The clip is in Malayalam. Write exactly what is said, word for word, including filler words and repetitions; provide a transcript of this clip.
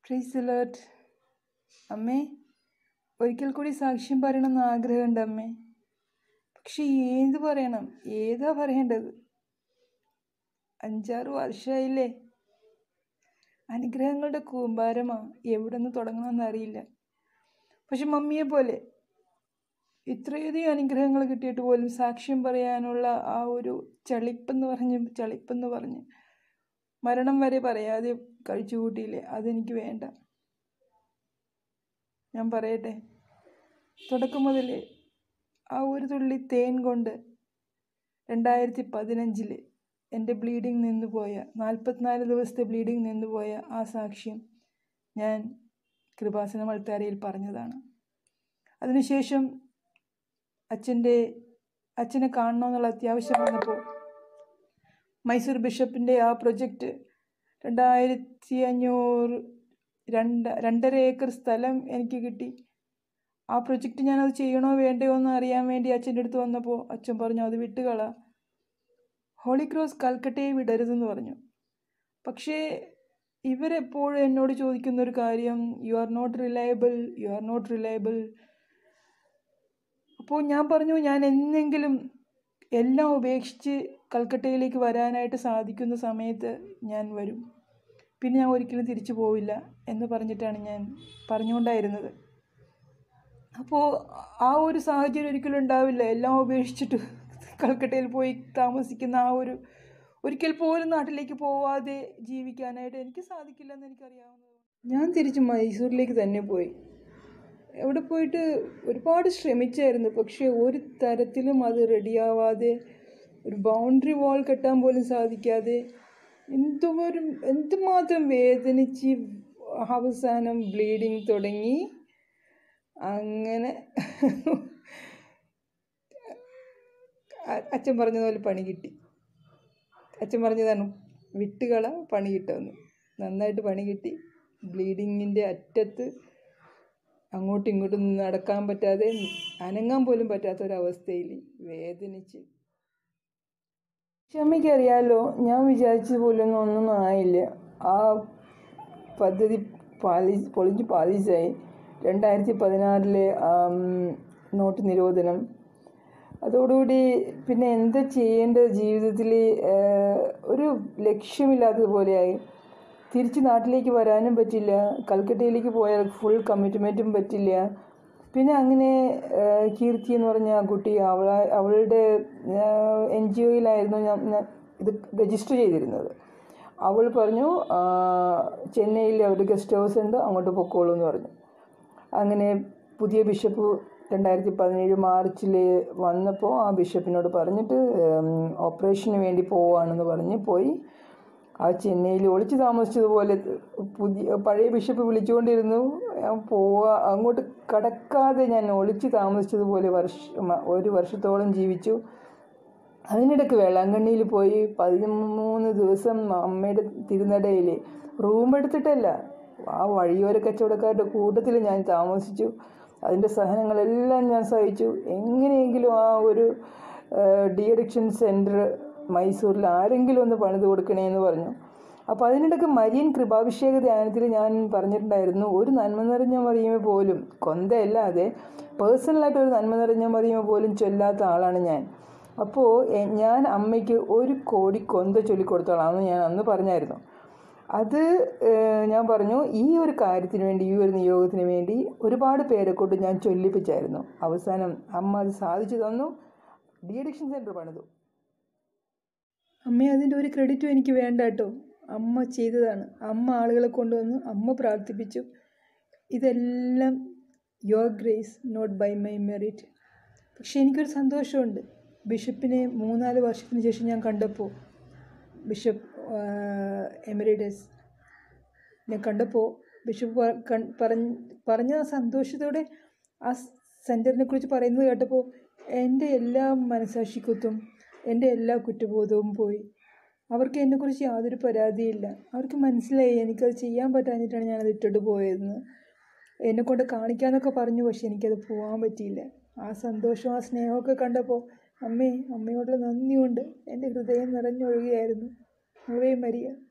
Praise the Lord. അമ്മേ, ഒരിക്കൽ കൂടി സാക്ഷ്യം പറയണമെന്ന് ആഗ്രഹമുണ്ട് അമ്മേ. പക്ഷെ ഏത് പറയണം, ഏതാ പറയേണ്ടത്? അഞ്ചാറ് വർഷമായില്ലേ. അനുഗ്രഹങ്ങളുടെ കൂമ്പാരമാ, എവിടെ നിന്ന് തുടങ്ങണമെന്ന് അറിയില്ല. പക്ഷെ മമ്മിയെ പോലെ ഇത്രയധികം അനുഗ്രഹങ്ങൾ കിട്ടിയിട്ട് പോലും സാക്ഷ്യം പറയാനുള്ള ആ ഒരു ചളിപ്പെന്ന് പറഞ്ഞ് ചളിപ്പെന്ന് പറഞ്ഞ് മരണം വരെ പറയാതെ കഴിച്ചു കൂട്ടിയില്ലേ, അതെനിക്ക് വേണ്ട. ഞാൻ പറയട്ടെ, തുടക്കം മുതൽ ആ ഒരു തുള്ളി തേൻ കൊണ്ട് രണ്ടായിരത്തി പതിനഞ്ചിൽ എൻ്റെ ബ്ലീഡിങ് നിന്നുപോയ നാൽപ്പത്തിനാല് ദിവസത്തെ ബ്ലീഡിങ് നിന്നുപോയ ആ സാക്ഷ്യം ഞാൻ കൃപാസനം അൾത്താരയിൽ പറഞ്ഞതാണ്. അതിനുശേഷം അച്ഛൻ്റെ അച്ഛനെ കാണണമെന്നുള്ള അത്യാവശ്യം വന്നപ്പോൾ മൈസൂർ ബിഷപ്പിൻ്റെ ആ പ്രൊജക്റ്റ് രണ്ടായിരത്തി അഞ്ഞൂറ് രണ്ട് രണ്ടര ഏക്കർ സ്ഥലം എനിക്ക് കിട്ടി. ആ പ്രൊജക്റ്റ് ഞാനത് ചെയ്യണോ വേണ്ടയോ എന്ന് അറിയാൻ വേണ്ടി അച്ഛൻ്റെ അടുത്ത് വന്നപ്പോൾ അച്ഛൻ പറഞ്ഞു, അത് വിട്ടുകള, ഹോളി ക്രോസ് കൽക്കട്ടയെ വിടരുതെന്ന് പറഞ്ഞു. പക്ഷേ ഇവരെപ്പോഴും എന്നോട് ചോദിക്കുന്നൊരു കാര്യം, you are not reliable you are not reliable അപ്പോൾ ഞാൻ പറഞ്ഞു, ഞാൻ എന്നെങ്കിലും എല്ലാം ഉപേക്ഷിച്ച് കൽക്കട്ടയിലേക്ക് വരാനായിട്ട് സാധിക്കുന്ന സമയത്ത് ഞാൻ വരും, പിന്നെ ഞാൻ ഒരിക്കലും തിരിച്ചു പോവില്ല എന്ന് പറഞ്ഞിട്ടാണ് ഞാൻ പറഞ്ഞുകൊണ്ടായിരുന്നത്. അപ്പോൾ ആ ഒരു സാഹചര്യം ഒരിക്കലും ഉണ്ടാവില്ല. എല്ലാം ഉപേക്ഷിച്ചിട്ട് കൽക്കട്ടയിൽ പോയി താമസിക്കുന്ന ആ ഒരു ഒരിക്കൽ പോലും നാട്ടിലേക്ക് പോവാതെ ജീവിക്കാനായിട്ട് എനിക്ക് സാധിക്കില്ലെന്ന് എനിക്കറിയാവുന്നത്. ഞാൻ തിരിച്ച് മൈസൂരിലേക്ക് തന്നെ പോയി. അവിടെ പോയിട്ട് ഒരുപാട് ശ്രമിച്ചായിരുന്നു. പക്ഷേ ഒരു തരത്തിലും അത് റെഡിയാവാതെ, ഒരു ബൗണ്ടറി വാൾ കെട്ടാൻ പോലും സാധിക്കാതെ, എന്തോരം എന്തുമാത്രം വേദനിച്ച് അവസാനം ബ്ലീഡിങ് തുടങ്ങി. അങ്ങനെ അച്ഛൻ പറഞ്ഞതുപോലെ പണി കിട്ടി. അച്ഛൻ പറഞ്ഞതാണ്, വിട്ടുകള, പണി കിട്ടുമെന്ന്. നന്നായിട്ട് പണി കിട്ടി. ബ്ലീഡിങ്ങിൻ്റെ അറ്റത്ത് അങ്ങോട്ടും ഇങ്ങോട്ടും നടക്കാൻ പറ്റാതെ, അനങ്ങാൻ പോലും പറ്റാത്തൊരവസ്ഥയിൽ വേദനിച്ച്. ക്ഷമയ്ക്ക് അറിയാലോ, ഞാൻ വിചാരിച്ചത് പോലൊന്നും ഒന്നും ആയില്ല. ആ പദ്ധതി പാലി പൊളിഞ്ഞ് പാലീസായി. രണ്ടായിരത്തി പതിനാറിലെ നോട്ട് നിരോധനം, അതോടുകൂടി പിന്നെ എന്താ ചെയ്യേണ്ടത് ജീവിതത്തിൽ, ഒരു ലക്ഷ്യമില്ലാത്തതുപോലെയായി. തിരിച്ച് നാട്ടിലേക്ക് വരാനും പറ്റില്ല, കൽക്കട്ടയിലേക്ക് പോയാൽ ഫുൾ കമ്മിറ്റ്മെൻറ്റും പറ്റില്ല. പിന്നെ അങ്ങനെ കീർത്തി എന്ന് പറഞ്ഞ ആ കുട്ടി, അവൾ അവളുടെ എൻ ജി ഒയിലായിരുന്നു ഞാൻ ഇത് രജിസ്റ്റർ ചെയ്തിരുന്നത്. അവൾ പറഞ്ഞു, ചെന്നൈയിൽ അവർ ഗസ്റ്റ് ഹൗസ് ഉണ്ട്, അങ്ങോട്ട് പൊക്കോളൂ എന്ന് പറഞ്ഞു. അങ്ങനെ പുതിയ ബിഷപ്പ് രണ്ടായിരത്തി പതിനേഴ് മാർച്ചിൽ വന്നപ്പോൾ ആ ബിഷപ്പിനോട് പറഞ്ഞിട്ട് ഓപ്പറേഷന് വേണ്ടി പോവുകയാണെന്ന് പറഞ്ഞ് പോയി. ആ ചെന്നൈയിൽ ഒളിച്ച് താമസിച്ചതുപോലെ പുതിയ പഴയ ബിഷപ്പ് വിളിച്ചുകൊണ്ടിരുന്നു. പോവുക, അങ്ങോട്ട് കടക്കാതെ ഞാൻ ഒളിച്ച് താമസിച്ചതുപോലെ വർഷം ഒരു വർഷത്തോളം ജീവിച്ചു. അതിനിടയ്ക്ക് വേളാങ്കണ്ണിയിൽ പോയി പതിമൂന്ന് ദിവസം അമ്മയുടെ തിരുനടയിൽ റൂം എടുത്തിട്ടല്ല, ആ വഴിയോര കച്ചവടക്കാരുടെ കൂട്ടത്തിൽ ഞാൻ താമസിച്ചു. അതിൻ്റെ സഹനങ്ങളെല്ലാം ഞാൻ സഹിച്ചു. എങ്ങനെയെങ്കിലും ആ ഒരു ഡി അഡിക്ഷൻ സെൻറ്റർ മൈസൂരിൽ ആരെങ്കിലും ഒന്ന് പണിത് കൊടുക്കണേ എന്ന് പറഞ്ഞു. അപ്പോൾ അതിനിടയ്ക്ക് മരിയൻ കൃപാഭിഷേക ധ്യാനത്തിൽ ഞാൻ പറഞ്ഞിട്ടുണ്ടായിരുന്നു, ഒരു നന്മ നിറഞ്ഞ മറിയമേ പോലും, കൊന്തയല്ലാതെ പേഴ്സണലായിട്ട് ഒരു നന്മ നിറഞ്ഞ മറിയമേ പോലും ചൊല്ലാത്ത ആളാണ് ഞാൻ. അപ്പോൾ ഞാൻ അമ്മയ്ക്ക് ഒരു കോടി കൊന്ത ചൊല്ലിക്കൊടുത്തോളാമെന്ന് ഞാൻ അന്ന് പറഞ്ഞായിരുന്നു. അത് ഞാൻ പറഞ്ഞു, ഈ ഒരു കാര്യത്തിന് വേണ്ടി, ഈ ഒരു നിയോഗത്തിന് വേണ്ടി ഒരുപാട് പേരെ കൊണ്ട് ഞാൻ ചൊല്ലിപ്പിച്ചായിരുന്നു. അവസാനം അമ്മ അത് സാധിച്ചു തന്നു. ഡി അഡിക്ഷൻ സെൻറ്റർ പണിതു. അമ്മ അതിൻ്റെ ഒരു ക്രെഡിറ്റും എനിക്ക് വേണ്ട കേട്ടോ. അമ്മ ചെയ്തതാണ്. അമ്മ ആളുകളെ കൊണ്ടുവന്നു, അമ്മ പ്രാർത്ഥിപ്പിച്ചു. ഇതെല്ലാം your grace, not by my merit. പക്ഷേ എനിക്കൊരു സന്തോഷമുണ്ട്. ബിഷപ്പിനെ മൂന്നാല് വർഷത്തിന് ശേഷം ഞാൻ കണ്ടപ്പോൾ, ബിഷപ്പ് എമിറേറ്റസ് ഞാൻ കണ്ടപ്പോൾ ബിഷപ്പ് പറഞ്ഞ് പറഞ്ഞ ആ സന്തോഷത്തോടെ ആ സെൻറ്ററിനെ കുറിച്ച് പറയുന്നത് കേട്ടപ്പോൾ എൻ്റെ എല്ലാ മനസാക്ഷിക്കുത്തും എൻ്റെ എല്ലാ കുറ്റബോധവും പോയി. അവർക്ക് എന്നെക്കുറിച്ച് യാതൊരു പരാതിയില്ല. അവർക്ക് മനസ്സിലായി എനിക്കത് ചെയ്യാൻ പറ്റാഞ്ഞിട്ടാണ് ഞാനത് ഇട്ടിട്ട് പോയതെന്ന്. എന്നെക്കൊണ്ട് കാണിക്കാമെന്നൊക്കെ പറഞ്ഞു, പക്ഷെ എനിക്കത് പോകാൻ പറ്റിയില്ല. ആ സന്തോഷം, ആ സ്നേഹമൊക്കെ കണ്ടപ്പോൾ അമ്മേ, അമ്മയോടുള്ള നന്ദിയുണ്ട്. എൻ്റെ ഹൃദയം നിറഞ്ഞൊഴുകയായിരുന്നു. Away Maria.